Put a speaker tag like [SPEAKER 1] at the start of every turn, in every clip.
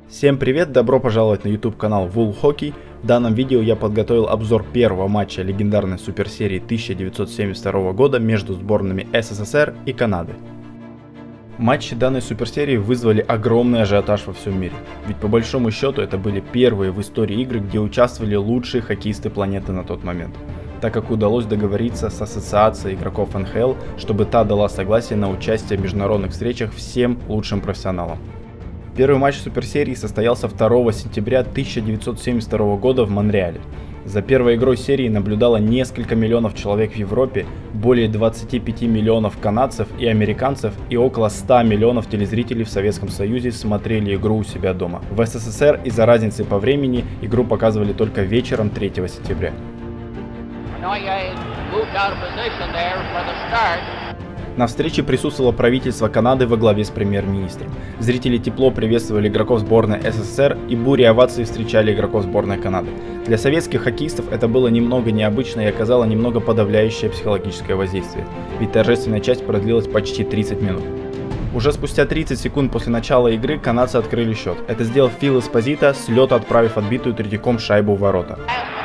[SPEAKER 1] Всем привет, добро пожаловать на YouTube канал Wool Hockey. В данном видео я подготовил обзор первого матча легендарной суперсерии 1972 года между сборными СССР и Канады. Матчи данной суперсерии вызвали огромный ажиотаж во всем мире, ведь по большому счету это были первые в истории игры, где участвовали лучшие хоккеисты планеты на тот момент, так как удалось договориться с ассоциацией игроков НХЛ, чтобы та дала согласие на участие в международных встречах всем лучшим профессионалам. Первый матч суперсерии состоялся 2 сентября 1972 года в Монреале. За первой игрой серии наблюдало несколько миллионов человек в Европе, более 25 миллионов канадцев и американцев и около 100 миллионов телезрителей в Советском Союзе смотрели игру у себя дома. В СССР из-за разницы по времени игру показывали только вечером 3 сентября. На встрече присутствовало правительство Канады во главе с премьер-министром. Зрители тепло приветствовали игроков сборной СССР и бурей оваций встречали игроков сборной Канады. Для советских хоккеистов это было немного необычно и оказало немного подавляющее психологическое воздействие, ведь торжественная часть продлилась почти 30 минут. Уже спустя 30 секунд после начала игры канадцы открыли счет. Это сделал Фил Эспозито, с лета отправив отбитую Третьяком шайбу в ворота.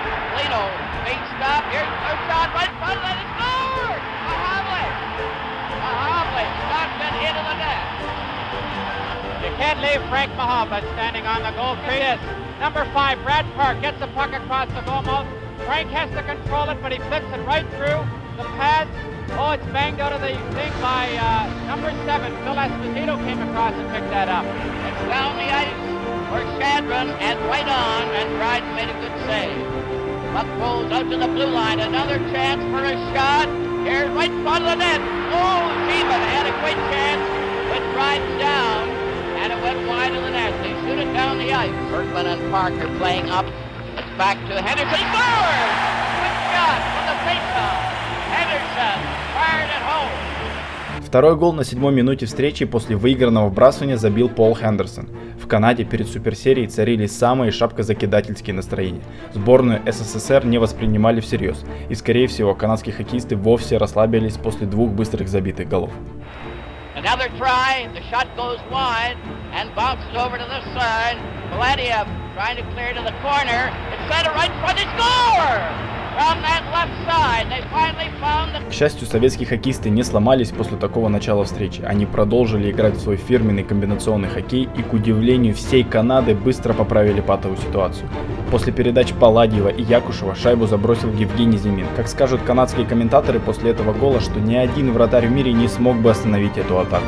[SPEAKER 2] Can't leave Frank Mahovlich standing on the goal crease. Number 5, Brad Park gets the puck across the goal mouth. Frank has to control it, but he flips it right through the pads. Oh, it's banged out of the thing by number 7. Phil Esposito came across and picked that up.
[SPEAKER 3] It's down the ice for Shadron and right on, and Dryden made a good save. Puck rolls out to the blue line. Another chance for a shot. Here's right in front of the net. Oh, Sheeman had a great chance with Dryden down. And it went wide of the net. They shoot it down the ice. Bergman and Parker playing up. It's back to Henderson. Scores! Good shot from the faceoff. Henderson fired it home.
[SPEAKER 1] Второй гол на 7-й минуте встречи после выигранного вбрасывания забил Пол Хендерсон. В Канаде перед суперсерией царили самые шапкозакидательские настроения. Сборную СССР не воспринимали всерьез. И скорее всего канадские хоккеисты вовсе расслабились после двух быстрых забитых голов.
[SPEAKER 3] Another try, the shot goes wide and bounces over to the side. Vladiev trying to clear to the corner. It's center right front, they score! From that left side, they finally found the...
[SPEAKER 1] К счастью, советские хоккеисты не сломались после такого начала встречи. Они продолжили играть в свой фирменный комбинационный хоккей и, к удивлению всей Канады, быстро поправили патовую ситуацию. После передач Палладьева и Якушева шайбу забросил Евгений Зимин. Как скажут канадские комментаторы после этого гола, что ни один вратарь в мире не смог бы остановить эту атаку.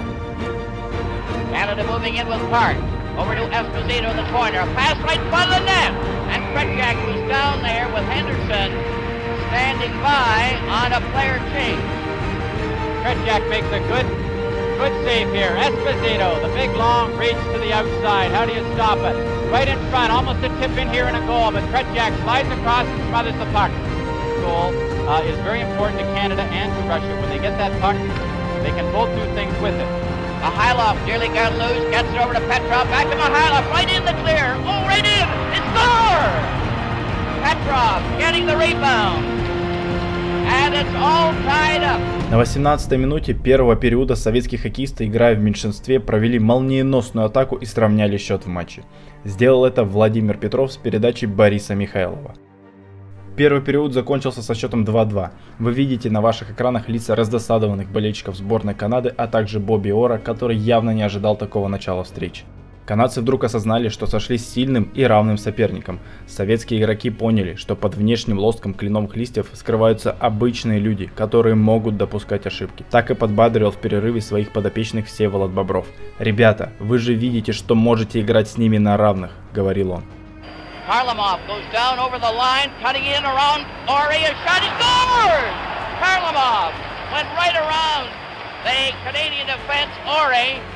[SPEAKER 3] Canada moving in with Park. Over to Esposito in the corner. A pass right in front of the net. And Kretjak was down there with Henderson standing by on a player change.
[SPEAKER 2] Kretjak makes a good save here. Esposito, the big long reach to the outside. How do you stop it? Right in front, almost a tip in here and a goal, but Kretjak slides across and smothers the puck. This goal is very important to Canada and to Russia. When they get that puck, they can both do things with it.
[SPEAKER 3] Mihailov nearly got loose, gets it over to Petrov, back to Mihailov, right in the clear. Oh, right in! It's score! Petrov getting the rebound. And it's all tied up.
[SPEAKER 1] На 18-й минуте первого периода советские хоккеисты, играя в меньшинстве, провели молниеносную атаку и сравняли счет в матче. Сделал это Владимир Петров с передачей Бориса Михайлова. Первый период закончился со счетом 2-2. Вы видите на ваших экранах лица раздосадованных болельщиков сборной Канады, а также Бобби Ора, который явно не ожидал такого начала встречи. Канадцы вдруг осознали, что сошли с сильным и равным соперником. Советские игроки поняли, что под внешним лоском кленовых листьев скрываются обычные люди, которые могут допускать ошибки. Так и подбадривал в перерыве своих подопечных Всеволод Бобров. «Ребята, вы же видите, что можете играть с ними на равных», — говорил он.
[SPEAKER 3] Varlamov goes down over the line, cutting in around Ore, a shot, he scores! Varlamov went right around the Canadian defense, Ore,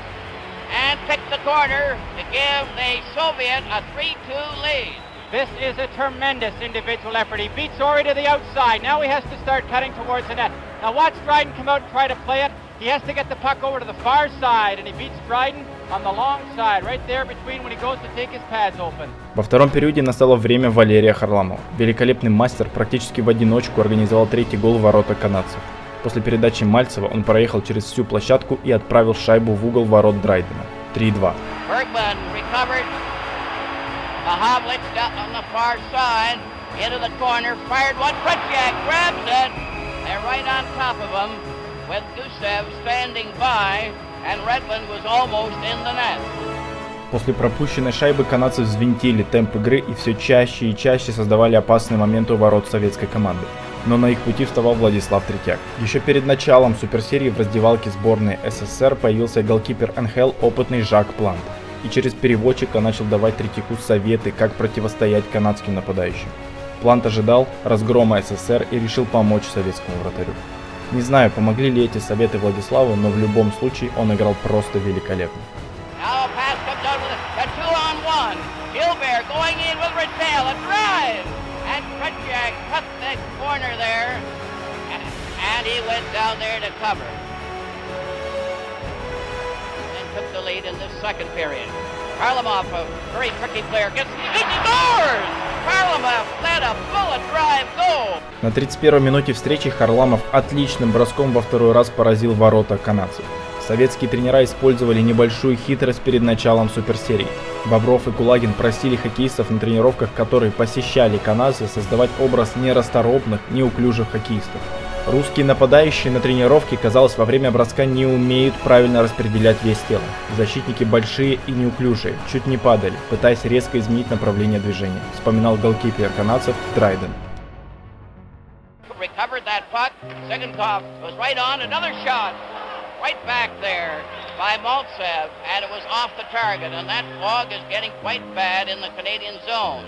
[SPEAKER 3] and picked the corner to give the Soviet a 3-2 lead.
[SPEAKER 2] This is a tremendous individual effort. He beats Ore to the outside. Now he has to start cutting towards the net. Now watch Dryden come out and try to play it. He has to get the puck over to the far side, and he beats Dryden on the long side, right there between when he goes to take his pads open.
[SPEAKER 1] Во втором периоде настало время Валерия Харламова. Великолепный мастер практически в одиночку организовал третий гол в ворота канадцев. После передачи Мальцева он проехал через всю площадку и отправил шайбу в угол ворот Драйдена. 3-2.
[SPEAKER 3] Mahavlich on the far side, into the corner, fired one. Tretiak grabs it. They're right on top of him, with Gusev standing by, and Redmond was almost in the net.
[SPEAKER 1] После пропущенной шайбы канадцы взвинтили темп игры и все чаще и чаще создавали опасные моменты у ворот советской команды. Но на их пути вставал Владислав Третьяк. Еще перед началом суперсерии в раздевалке сборной СССР появился голкипер НХЛ опытный Жак Плант. И через переводчика начал давать Третьяку советы, как противостоять канадским нападающим. Плант ожидал разгрома СССР и решил помочь советскому вратарю. Не знаю, помогли ли эти советы Владиславу, но в любом случае он играл просто великолепно.
[SPEAKER 3] Gilbert going in with Rattel, a drive, and Tretiak cut the corner there, and he went down there to cover. And took the lead in this second period. Harlamov, a very tricky player, gets scores! Harlamov led a bullet drive goal.
[SPEAKER 1] На 31-й минуте встречи Харламов отличным броском во второй раз поразил ворота канадцев. Советские тренера использовали небольшую хитрость перед началом суперсерии. Бобров и Кулагин просили хоккеистов на тренировках, которые посещали канадцы, создавать образ нерасторопных, неуклюжих хоккеистов. Русские нападающие на тренировке, казалось, во время броска не умеют правильно распределять вес тела. Защитники большие и неуклюжие, чуть не падали, пытаясь резко изменить направление движения, вспоминал голкипер канадцев Драйден.
[SPEAKER 3] Right back there by Maltsev, and it was off the target, and that fog is getting quite bad in the Canadian zone.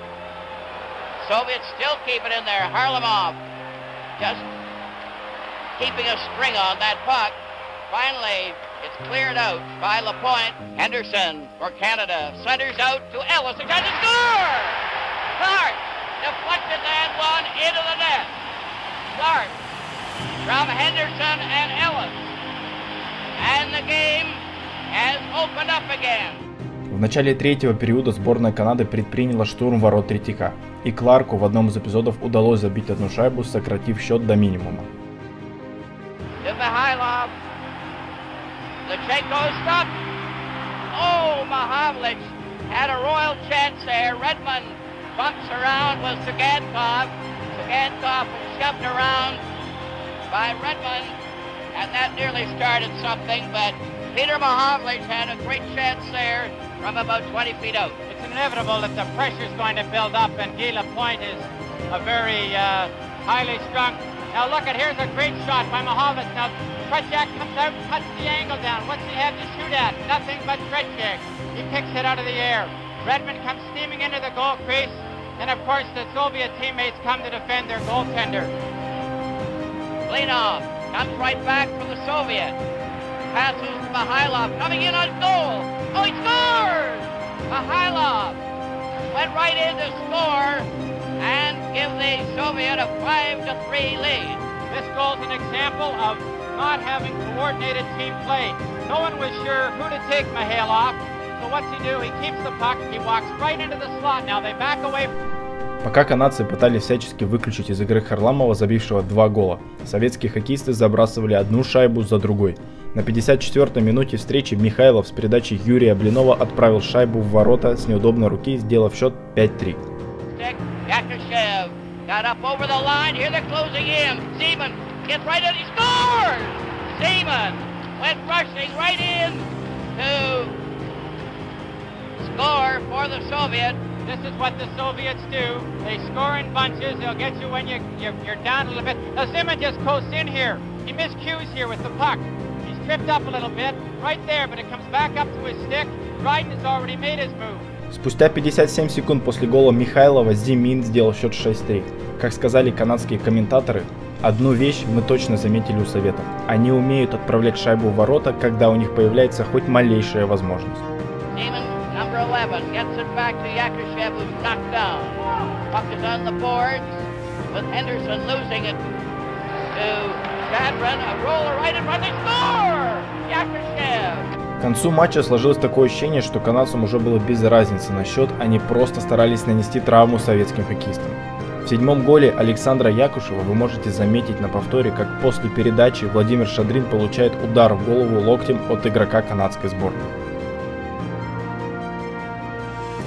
[SPEAKER 3] Soviets still keep it in there. Harlamov just keeping a string on that puck. Finally, it's cleared out by Lapointe. Henderson for Canada centers out to Ellis. He tries to score! Clark deflected that one into the net. Clark from Henderson and Ellis. And the game has opened up again.
[SPEAKER 1] В начале третьего периода сборная Канады предприняла штурм ворот Третьяка, и Кларку в одном из эпизодов удалось забить одну шайбу, сократив счет до минимума.
[SPEAKER 3] Mikhailov. Lechchenko stopped. Oh, Mahavlich had a royal chance there. Redmond bumps around with Sagankov. Sagankov was shoved around by Redmond. And that nearly started something, but Peter Mahavlich had a great chance there from about 20 feet out.
[SPEAKER 2] It's inevitable that the pressure's going to build up, and Guy Lapointe is a very highly strung. Now look at, here's a great shot by Mahavlich. Now Tretiak comes out, cuts the angle down. What's he have to shoot at? Nothing but Tretiak. He kicks it out of the air. Redmond comes steaming into the goal crease, and of course the Soviet teammates come to defend their goaltender.
[SPEAKER 3] Klinov comes right back for the Soviet. Passes to Mikhailov, coming in on goal. Oh, he scores! Mikhailov went right in to score and give the Soviet a 5-3 lead.
[SPEAKER 2] This goal is an example of not having coordinated team play. No one was sure who to take Mikhailov. So what's he do? He keeps the puck. He walks right into the slot. Now they back away.
[SPEAKER 1] Пока канадцы пытались всячески выключить из игры Харламова, забившего 2 гола, советские хоккеисты забрасывали одну шайбу за другой. На 54-й минуте встречи Михайлов с передачи Юрия Блинова отправил шайбу в ворота с неудобной руки, сделав счет 5-3.
[SPEAKER 2] This is what the Soviets do. They score in bunches. They'll get you when you're down a little bit. Now Ziman just coasts in here. He miscues here with the puck. He's tripped up a little bit right there, but it comes back up to his stick. Dryden has already made his move.
[SPEAKER 1] Спустя 57 секунд после гола Михайлова Зимин сделал счет 6-3. Как сказали канадские комментаторы, одну вещь мы точно заметили у Советов. Они умеют отправлять шайбу в ворота, когда у них появляется хоть малейшая возможность.
[SPEAKER 3] Number 11 gets it back to Yakushev, who's knocked down. Puck is on the boards, with Henderson losing it to Shadron. A roller right in front, they score! Yakushev!
[SPEAKER 1] К концу матча сложилось такое ощущение, что канадцам уже было без разницы на счет, они просто старались нанести травму советским хоккеистам. В 7-м голе Александра Якушева вы можете заметить на повторе, как после передачи Владимир Шадрин получает удар в голову локтем от игрока канадской сборной.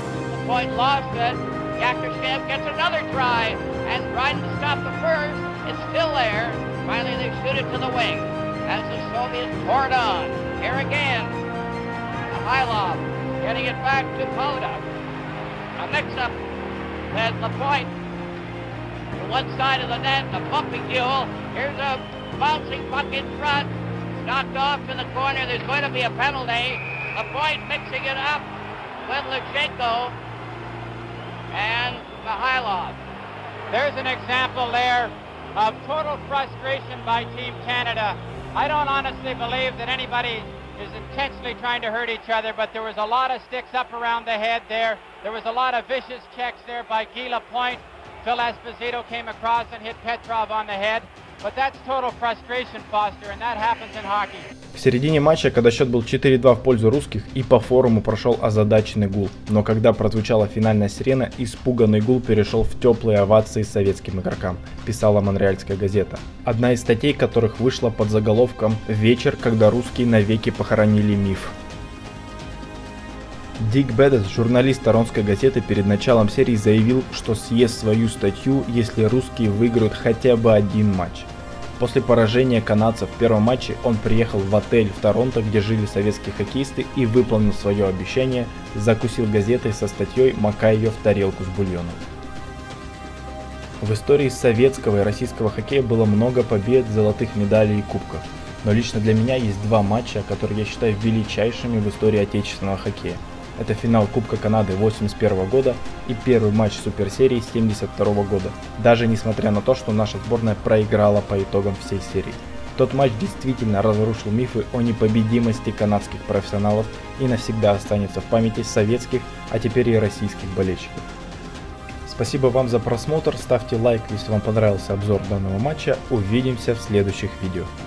[SPEAKER 3] LaPointe lost it. Yakushev gets another try and trying to stop the first. It's still there. Finally, they shoot it to the wing as the Soviets pour it on. Here again, Mikhailov getting it back to Poda. A mix-up with LaPointe to one side of the net, a bumping duel. Here's a bouncing puck in front. Knocked off in the corner. There's going to be a penalty. LaPointe mixing it up with Lushenko and Mikhailov.
[SPEAKER 2] There's an example there of total frustration by Team Canada. I don't honestly believe that anybody is intentionally trying to hurt each other, but there was a lot of sticks up around the head there. There was a lot of vicious checks there by Guy Lapointe. Phil Esposito came across and hit Petrov on the head. But that's total frustration, Foster, and that happens in hockey.
[SPEAKER 1] В середине матча, когда счет был 4-2 в пользу русских, и по форуму прошел озадаченный гул. Но когда прозвучала финальная сирена, испуганный гул перешел в теплые овации советским игрокам, писала Монреальская газета. Одна из статей которых вышла под заголовком «Вечер, когда русские навеки похоронили миф». Дик Бедес, журналист Торонской газеты, перед началом серии заявил, что съест свою статью, если русские выиграют хотя бы один матч. После поражения канадцев в первом матче он приехал в отель в Торонто, где жили советские хоккеисты, и выполнил свое обещание, закусил газетой со статьей, макая ее в тарелку с бульоном. В истории советского и российского хоккея было много побед, золотых медалей и кубков. Но лично для меня есть два матча, которые я считаю величайшими в истории отечественного хоккея. Это финал Кубка Канады 1981 года и первый матч суперсерии 1972 года, даже несмотря на то, что наша сборная проиграла по итогам всей серии. Тот матч действительно разрушил мифы о непобедимости канадских профессионалов и навсегда останется в памяти советских, а теперь и российских болельщиков. Спасибо вам за просмотр, ставьте лайк, если вам понравился обзор данного матча, увидимся в следующих видео.